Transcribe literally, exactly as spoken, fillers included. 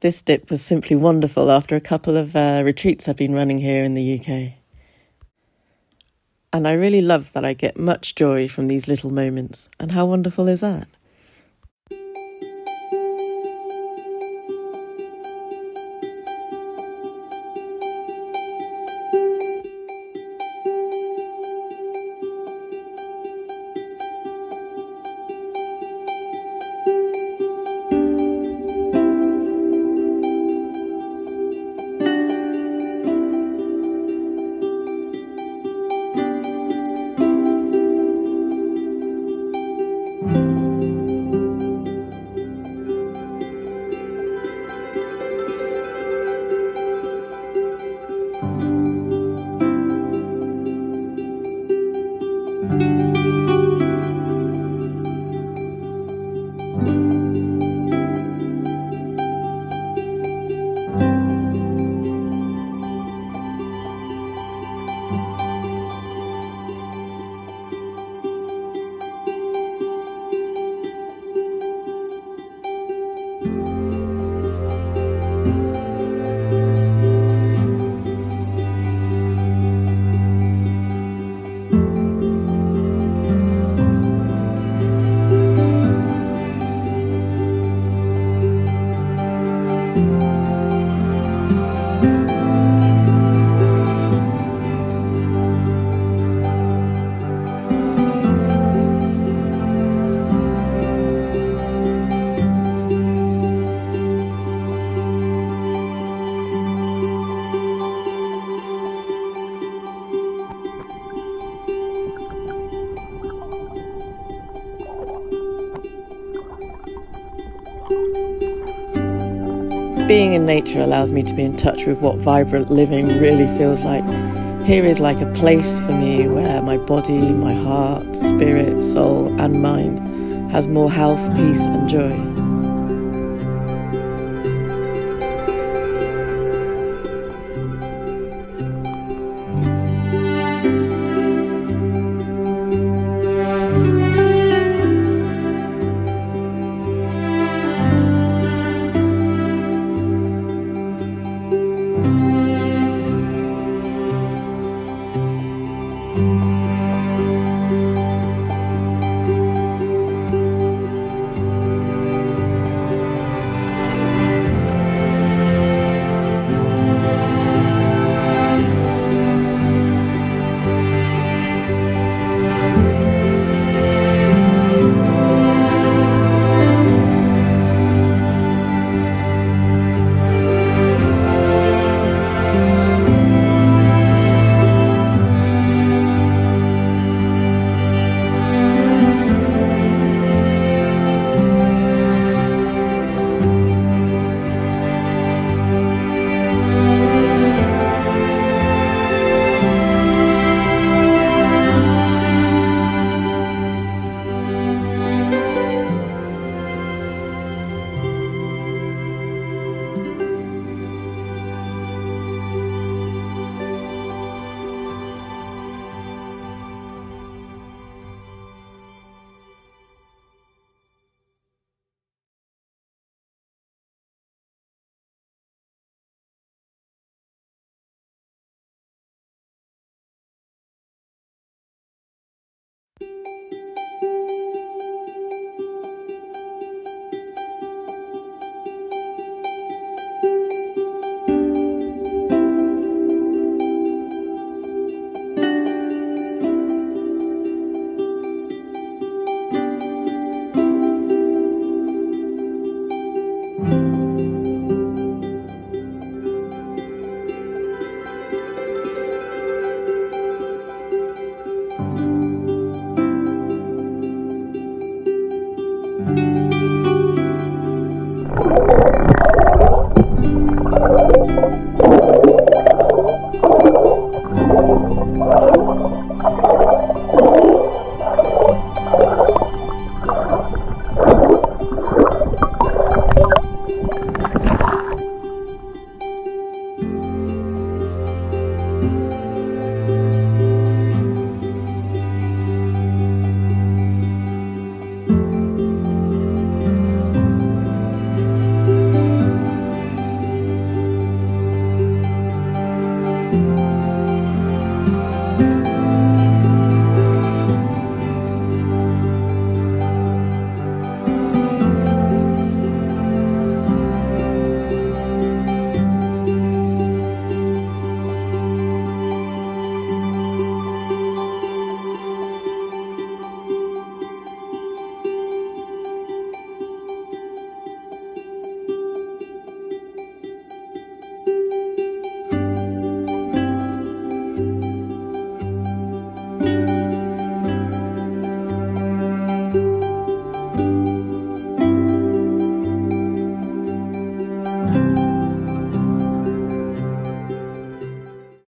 This dip was simply wonderful after a couple of uh, retreats I've been running here in the U K. And I really love that I get much joy from these little moments. And how wonderful is that? Being in nature allows me to be in touch with what vibrant living really feels like. Here is like a place for me where my body, my heart, spirit, soul and mind has more health, peace and joy.